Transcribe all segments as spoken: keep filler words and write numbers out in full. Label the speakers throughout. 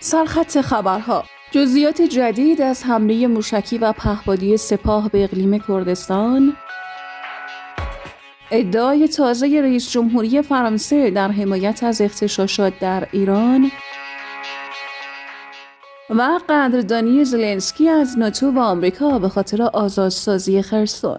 Speaker 1: سرخط خبرها: جزئیات جدید از حمله موشکی و پهپادی سپاه به اقلیم کردستان، ادعای تازه رئیس جمهوری فرانسه در حمایت از اغتشاشات در ایران و قدردانی زلنسکی از ناتو و آمریکا به خاطر آزادسازی خرسون.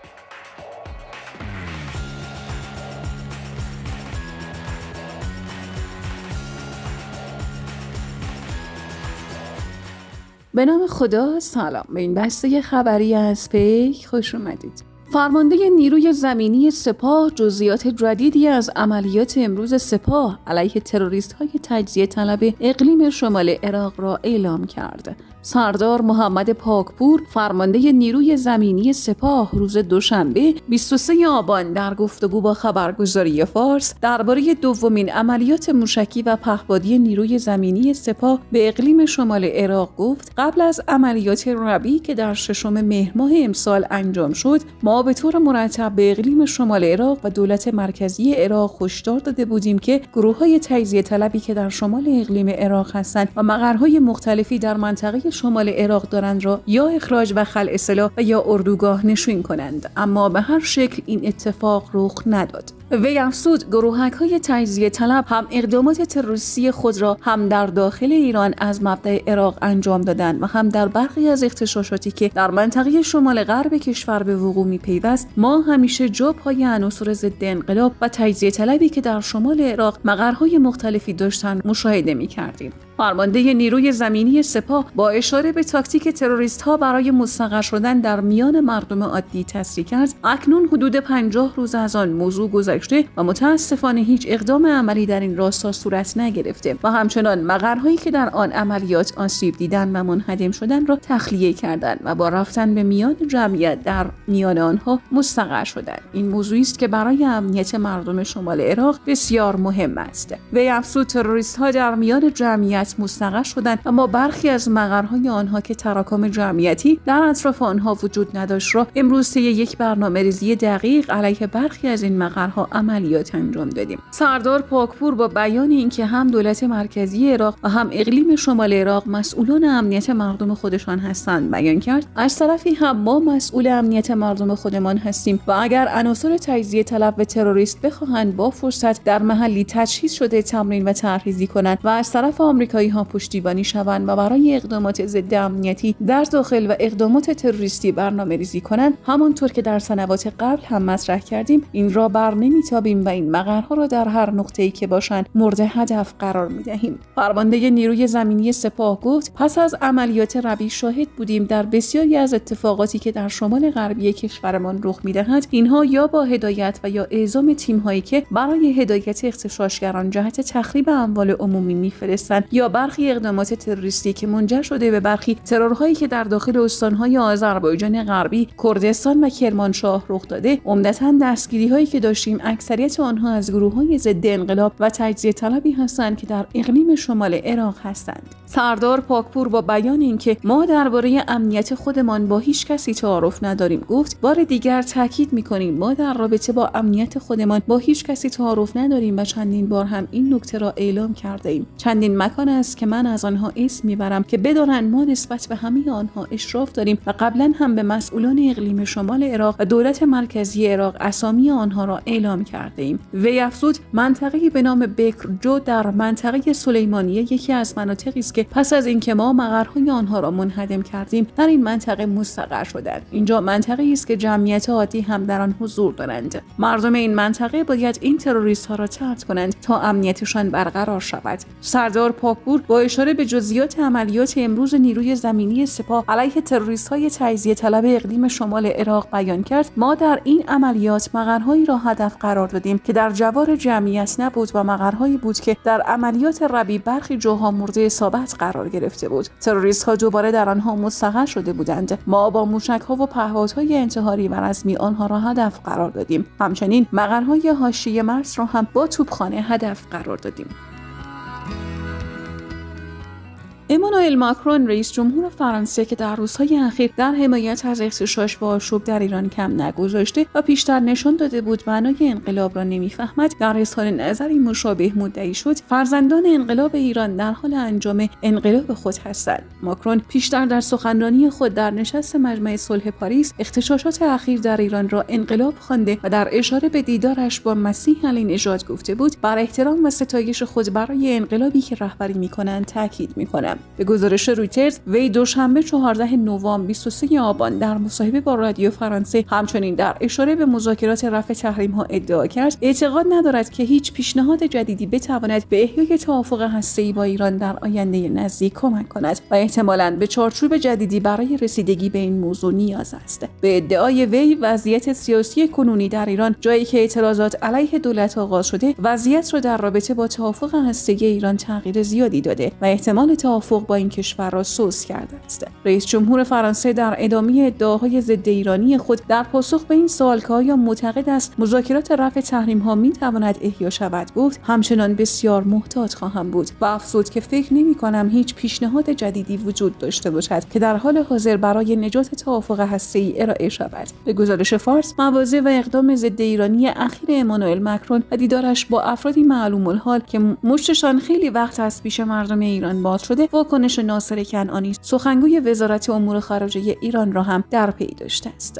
Speaker 1: به نام خدا، سلام. به این بسته خبری از پیک خوش اومدید. فرمانده نیروی زمینی سپاه جزئیات جدیدی از عملیات امروز سپاه علیه تروریست‌های تجزیه طلب اقلیم شمال عراق را اعلام کرد. سردار محمد پاکپور، فرمانده نیروی زمینی سپاه، روز دوشنبه بیست و سوم آبان در گفتگو با خبرگزاری فارس درباره دومین عملیات موشکی و پهپادی نیروی زمینی سپاه به اقلیم شمال عراق گفت: قبل از عملیات ربیع که در ششم مهر ماه امسال انجام شد، ما به طور مرتب به اقلیم شمال عراق و دولت مرکزی عراق هشدار داده بودیم که گروه‌های تجزیه طلبی که در شمال اقلیم عراق هستند و مقرهای مختلفی در منطقه شمال عراق دارند را یا اخراج و خلع سلاح و یا اردوگاه نشین کنند، اما به هر شکل این اتفاق رخ نداد. وی افزود گروهک‌های تجزیه طلب هم اقدامات تروریستی خود را هم در داخل ایران از مبدأ عراق انجام دادند و هم در برخی از اغتشاشاتی که در منطقه شمال غرب کشور به وقوع می‌پیوست. ما همیشه جا پای عناصر ضد انقلاب و تجزیه طلبی که در شمال عراق مقرهای مختلفی داشتند مشاهده می‌کردیم. فرمانده نیروی زمینی سپاه با اشاره به تاکتیک تروریست‌ها برای مستقر شدن در میان مردم عادی تصریح کرد: اکنون حدود پنجاه روز از آن موضوع گذشته و متاسفانه هیچ اقدام عملی در این راستا صورت نگرفته و همچنان مقرهایی که در آن عملیات آسیب دیدن و منهدم شدن را تخلیه کردند و با رفتن به میان جمعیت در میان آنها مستقر شدند. این موضوعی است که برای امنیت مردم شمال عراق بسیار مهم است. وی افزود تروریست‌ها در میان جمعیت مستقر شدند، اما برخی از مقرهای آنها که تراکم جمعیتی در اطراف آنها وجود نداشت را امروز طی یک برنامه‌ریزی دقیق علیه برخی از این مقرها عملیات انجام دادیم. سردار پاکپور با بیان اینکه هم دولت مرکزی عراق و هم اقلیم شمال عراق مسئولان امنیت مردم خودشان هستند بیان کرد: از طرفی هم ما مسئول امنیت مردم خودمان هستیم و اگر عناصر تجزیه طلب و تروریست بخواهند با فرصت در محلی تجهیز شده تمرین و طرحریزی کنند و از طرف آمریکایی ها پشتیبانی شوند و برای اقدامات ضد امنیتی در داخل و اقدامات تروریستی برنامه‌ریزی کنند، همانطور که در سنوات قبل هم مطرح کردیم، این را بر نمیتابیم و این مقرها را در هر نقطه‌ای که باشند مورد هدف قرار میدهیم. فرمانده نیروی زمینی سپاه گفت: پس از عملیات ربیع شاهد بودیم در بسیاری از اتفاقاتی که در شمال غربی کشورمان رخ میدهد، اینها یا با هدایت و یا اعزام تیم‌هایی که برای هدایت اغتشاشگران جهت تخریب اموال عمومی میفرستند یا برخی اقدامات تروریستی که منجر شده به برخی ترورهایی که در داخل استان‌های آذربایجان غربی، کردستان و کرمانشاه رخ داده، عمدتاً دستگیری‌هایی که داشتیم اکثریت آنها از گروه‌های ضد انقلاب و تجزیه طلبی هستند که در اقلیم شمال عراق هستند. سردار پاکپور با بیان اینکه ما درباره امنیت خودمان با هیچ کسی تعارف نداریم گفت: بار دیگر تاکید می‌کنیم ما در رابطه با امنیت خودمان با هیچ کسی تعارف نداریم و چندین بار هم این نکته را اعلام کرده‌ایم. چندین مکان است که من از آنها اسم میبرم که بدانند ما نسبت به همه آنها اشراف داریم و قبلا هم به مسئولان اقلیم شمال عراق و دولت مرکزی عراق اسامی آنها را اعلام کرده ایم. وی افزود: منطقه‌ای به نام بکرجو در منطقه سلیمانیه یکی از مناطقی است که پس از اینکه ما مقرهای آنها را منهدم کردیم در این منطقه مستقر شدند. اینجا منطقه‌ای است که جمعیت عادی هم در آن حضور دارند. مردم این منطقه باید این تروریست‌ها را طرد کنند تا امنیتشان برقرار شود. سردار پاکپور با اشاره به جزئیات عملیات امروز نیروی زمینی سپاه علیه تروریست‌های تجزیه طلب اقلیم شمال عراق بیان کرد: ما در این عملیات مقرهایی را هدف قرار دادیم که در جوار جمعیت نبود و مقرهایی بود که در عملیات ربیع برخی جاها مورد اصابت قرار گرفته بود. تروریست‌ها دوباره در آنها مستقر شده بودند. ما با موشک‌ها و پهپادهای انتحاری و رزمی آنها را هدف قرار دادیم. همچنین مقرهای حاشیه مرز را هم با توپخانه هدف قرار دادیم. امانوئل ماکرون رئیس جمهور فرانسه که در روزهای اخیر در حمایت از اغتشاش و آشوب در ایران کم نگذاشته و پیشتر نشان داده بود معنای انقلاب را نمیفهمد، در اظهار نظری مشابه مدعی شد فرزندان انقلاب ایران در حال انجام انقلاب خود هستند. ماکرون پیشتر در سخنرانی خود در نشست مجمع صلح پاریس اغتشاشات اخیر در ایران را انقلاب خوانده و در اشاره به دیدارش با مسیح علیه نژاد گفته بود بر احترام و ستایش خود برای انقلابی که رهبری می‌کنند تاکید می‌کنم. به گزارش رویترز، وی دوشنبه چهاردهم نوامبر بیست و سوم آبان در مصاحبه با رادیو فرانسه همچنین در اشاره به مذاکرات رفع تحریم‌ها ادعا کرد اعتقاد ندارد که هیچ پیشنهاد جدیدی بتواند به احیای توافق هسته‌ای با ایران در آینده نزدیک کمک کند و احتمالاً به چارچوب جدیدی برای رسیدگی به این موضوع نیاز است. به ادعای وی وضعیت سیاسی کنونی در ایران جایی که اعتراضات علیه دولت آغاز شده، وضعیت را در رابطه با توافق هسته‌ای ایران تغییر زیادی داده و احتمال توافق با این کشور را سوس کرده است. رئیس جمهور فرانسه در ادامه ادعاهای ضد ایرانی خود در پاسخ به این سوال که آیا معتقد است مذاکرات رفع تحریم‌ها می‌تواند احیا شود گفت همچنان بسیار محتاط خواهم بود و افزود که فکر نمی‌کنم هیچ پیشنهاد جدیدی وجود داشته باشد که در حال حاضر برای نجات توافق هسته‌ای ارائه شود. به گزارش فارس، مواضع و اقدام ضد ایرانی اخیر امانوئل ماکرون و دیدارش با افرادی معلوم الحال که مشتشان خیلی وقت از پیش مردم ایران باز شده، واکنش ناصر کنعانی سخنگوی وزارت امور خارجه ایران را هم در پی داشته است.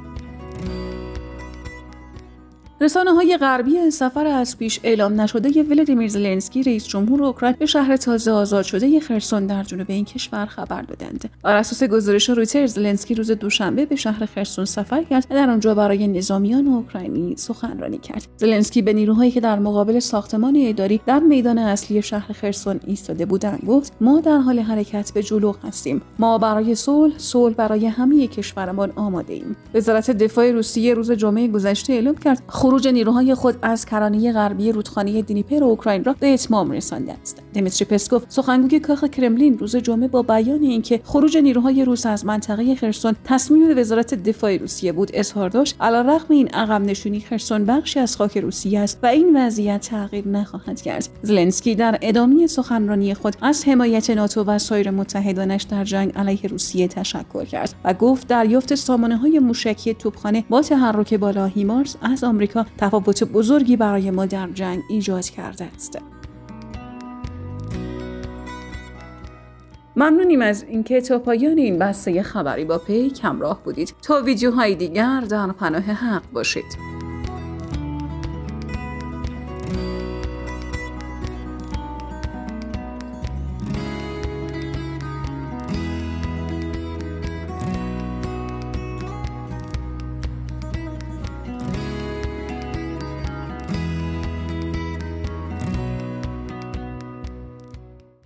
Speaker 1: رسانه‌های غربی از سفر از پیش اعلام نشده ولادیمیر زلنسکی رئیس جمهور اوکراین به شهر تازه آزاد شده خرسون در جنوب این کشور خبر دادند. بر اساس گزارش رویترز، زلنسکی روز دوشنبه به شهر خرسون سفر کرد و در آنجا برای نظامیان اوکراینی سخنرانی کرد. زلنسکی به نیروهایی که در مقابل ساختمان اداری در میدان اصلی شهر خرسون ایستاده بودند گفت: ما در حال حرکت به جلو هستیم. ما برای صلح، صلح برای همه کشورمان آماده ایم. وزارت دفاع روسیه روز جمعه گذشته اعلام کرد خروج نیروهای خود از کرانه غربی رودخانه دنیپر اوکراین را به اتمام رسانده است. دیمیتری پسکوف، سخنگوی کاخ کرملین، روز جمعه با بیان اینکه خروج نیروهای روس از منطقه خرسون تصمیم وزارت دفاع روسیه بود، اظهار داشت علیرغم این عقب نشینی خرسون بخشی از خاک روسیه است و این وضعیت تغییر نخواهد کرد. زلنسکی در ادامه سخنرانی خود از حمایت ناتو و سایر متحدانش در جنگ علیه روسیه تشکر کرد و گفت دریافت سامانه‌های موشکی توپخانه با تحرک بالا هیمارس از آمریکا تفاوت بزرگی برای ما در جنگ ایجاد کرده است. ممنونیم از اینکه تا پایان این بسته خبری با پیک همراه بودید. تا ویدیوهای دیگر در پناه حق باشید.